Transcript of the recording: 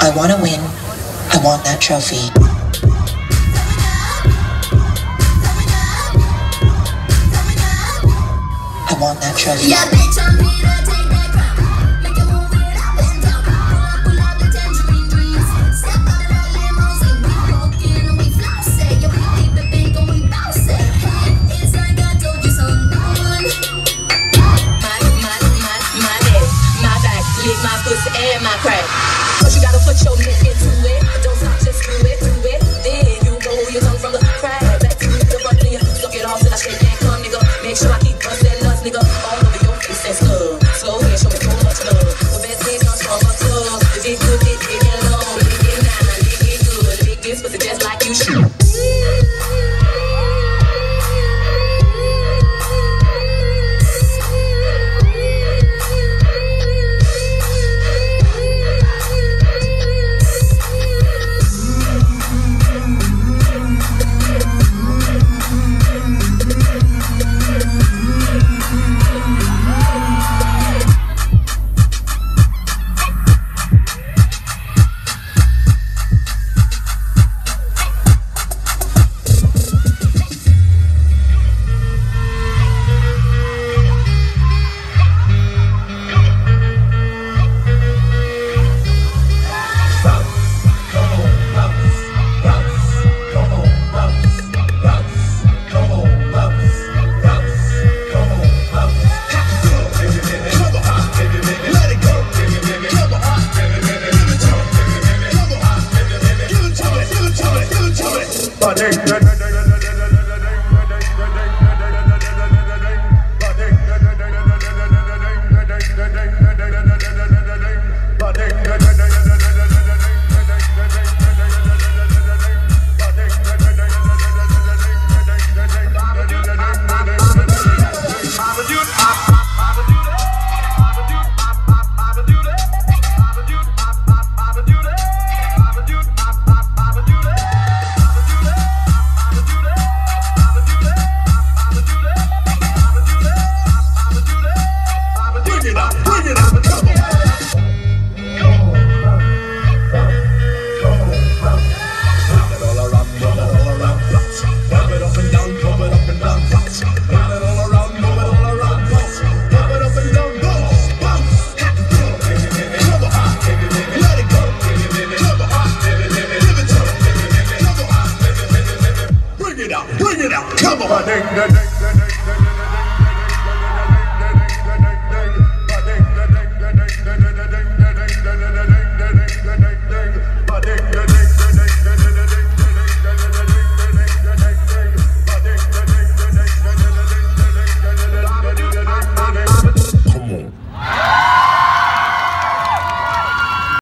I want to win. I want that trophy. I want that trophy. Yeah, bitch, I'm here to take that crown. Make you move it up and down. Pull out the tangerine dreams. Step out of the limousine. We walking and we floss it. Yeah, we keep it big and we bounce it. Hey, it's like I told you so. My neck, my back, lick my pussy and my crack. Cause you gotta put your neck into it.